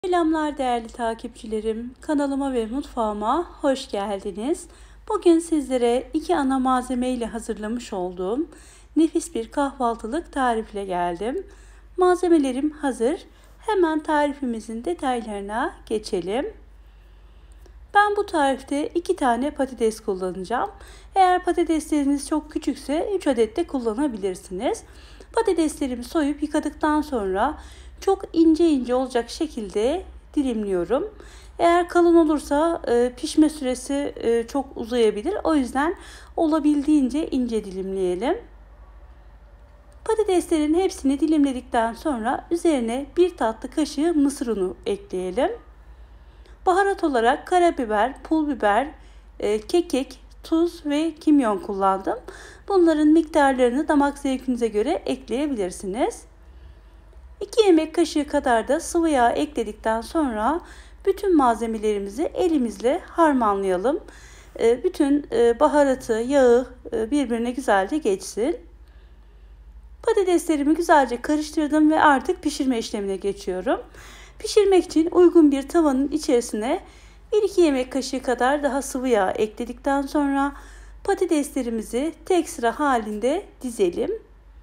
Selamlar değerli takipçilerim. Kanalıma ve mutfağıma hoş geldiniz. Bugün sizlere iki ana malzeme ile hazırlamış olduğum nefis bir kahvaltılık tarifle geldim. Malzemelerim hazır. Hemen tarifimizin detaylarına geçelim. Ben bu tarifte 2 tane patates kullanacağım. Eğer patatesleriniz çok küçükse 3 adet de kullanabilirsiniz. Patateslerimi soyup yıkadıktan sonra çok ince ince olacak şekilde dilimliyorum. Eğer kalın olursa pişme süresi çok uzayabilir. O yüzden olabildiğince ince dilimleyelim. Patateslerin hepsini dilimledikten sonra üzerine 1 tatlı kaşığı mısır unu ekleyelim. Baharat olarak karabiber, pul biber, kekik, tuz ve kimyon kullandım. Bunların miktarlarını damak zevkinize göre ekleyebilirsiniz. 2 yemek kaşığı kadar da sıvı yağ ekledikten sonra bütün malzemelerimizi elimizle harmanlayalım. Bütün baharatı, yağı birbirine güzelce geçsin. Patateslerimi güzelce karıştırdım ve artık pişirme işlemine geçiyorum. Pişirmek için uygun bir tavanın içerisine 1-2 yemek kaşığı kadar daha sıvı yağ ekledikten sonra patateslerimizi tek sıra halinde dizelim.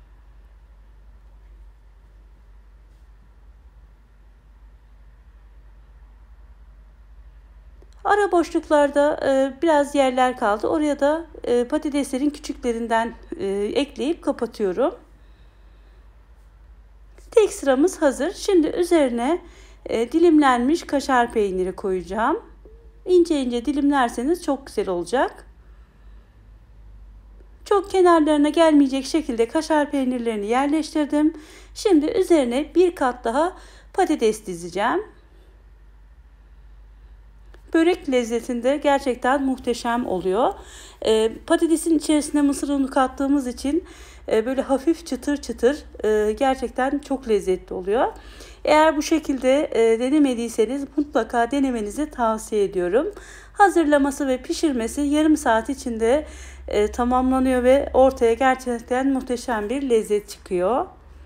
Ara boşluklarda biraz yerler kaldı. Oraya da patateslerin küçüklerinden ekleyip kapatıyorum. Tek sıramız hazır. Şimdi üzerine dilimlenmiş kaşar peyniri koyacağım. İnce ince dilimlerseniz çok güzel olacak. Çok kenarlarına gelmeyecek şekilde kaşar peynirlerini yerleştirdim. Şimdi üzerine bir kat daha patates dizeceğim. Börek lezzetinde gerçekten muhteşem oluyor. Patatesin içerisine mısır unu kattığımız için böyle hafif çıtır çıtır gerçekten çok lezzetli oluyor. Eğer bu şekilde denemediyseniz mutlaka denemenizi tavsiye ediyorum. Hazırlaması ve pişirmesi yarım saat içinde tamamlanıyor ve ortaya gerçekten muhteşem bir lezzet çıkıyor.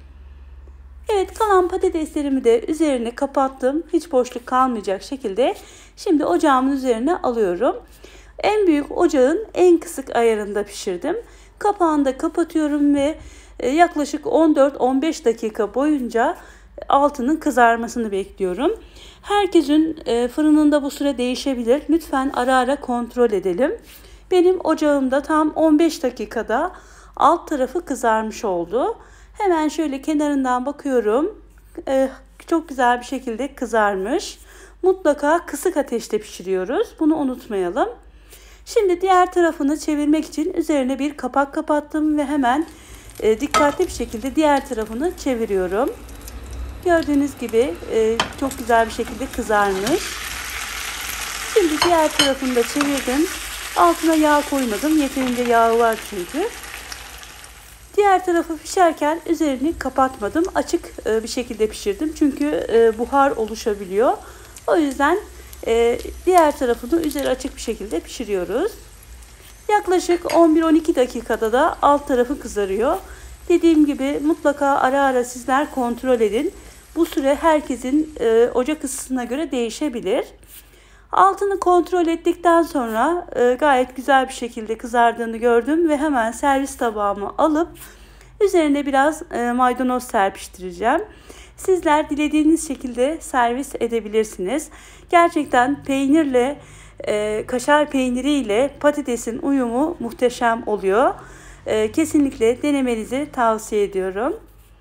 Evet, kalan patateslerimi de üzerine kapattım. Hiç boşluk kalmayacak şekilde. Şimdi ocağımın üzerine alıyorum. En büyük ocağın en kısık ayarında pişirdim. Kapağını da kapatıyorum ve yaklaşık 14-15 dakika boyunca altının kızarmasını bekliyorum. Herkesin fırınında bu süre değişebilir. Lütfen ara ara kontrol edelim. Benim ocağımda tam 15 dakikada alt tarafı kızarmış oldu. Hemen şöyle kenarından bakıyorum. Çok güzel bir şekilde kızarmış. Mutlaka kısık ateşte pişiriyoruz. Bunu unutmayalım. Şimdi diğer tarafını çevirmek için üzerine bir kapak kapattım ve hemen dikkatli bir şekilde diğer tarafını çeviriyorum. Gördüğünüz gibi çok güzel bir şekilde kızarmış. Şimdi diğer tarafını da çevirdim. Altına yağ koymadım. Yeterince yağı var çünkü. Diğer tarafı pişerken üzerini kapatmadım. Açık bir şekilde pişirdim. Çünkü buhar oluşabiliyor. O yüzden diğer tarafını üzeri açık bir şekilde pişiriyoruz. Yaklaşık 11-12 dakikada da alt tarafı kızarıyor. Dediğim gibi mutlaka ara ara sizler kontrol edin. Bu süre herkesin ocak ısısına göre değişebilir. Altını kontrol ettikten sonra gayet güzel bir şekilde kızardığını gördüm ve hemen servis tabağıma alıp üzerine biraz maydanoz serpiştireceğim. Sizler dilediğiniz şekilde servis edebilirsiniz. Gerçekten peynirle, kaşar peyniriyle patatesin uyumu muhteşem oluyor. Kesinlikle denemenizi tavsiye ediyorum.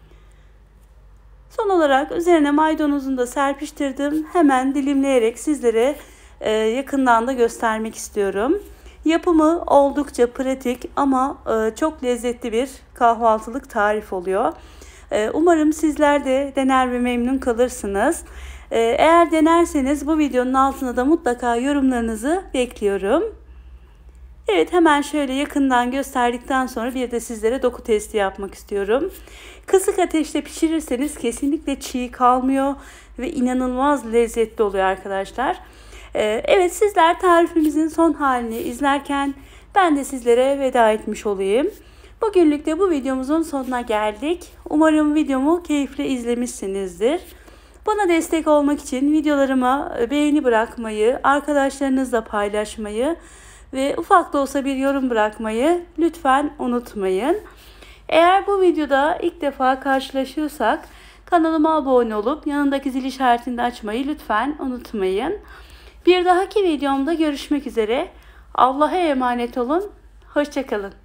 Son olarak üzerine maydanozunu da serpiştirdim. Hemen dilimleyerek sizlere yakından da göstermek istiyorum. Yapımı oldukça pratik ama çok lezzetli bir kahvaltılık tarif oluyor. Umarım sizler de dener ve memnun kalırsınız. Eğer denerseniz bu videonun altına da mutlaka yorumlarınızı bekliyorum. Evet, hemen şöyle yakından gösterdikten sonra bir de sizlere doku testi yapmak istiyorum. Kısık ateşte pişirirseniz kesinlikle çiğ kalmıyor ve inanılmaz lezzetli oluyor arkadaşlar. Evet, sizler tarifimizin son halini izlerken ben de sizlere veda etmiş olayım. Bugünlük de bu videomuzun sonuna geldik. Umarım videomu keyifle izlemişsinizdir. Bana destek olmak için videolarıma beğeni bırakmayı, arkadaşlarınızla paylaşmayı ve ufak da olsa bir yorum bırakmayı lütfen unutmayın. Eğer bu videoda ilk defa karşılaşıyorsak kanalıma abone olup yanındaki zil işaretini de açmayı lütfen unutmayın. Bir dahaki videomda görüşmek üzere. Allah'a emanet olun. Hoşça kalın.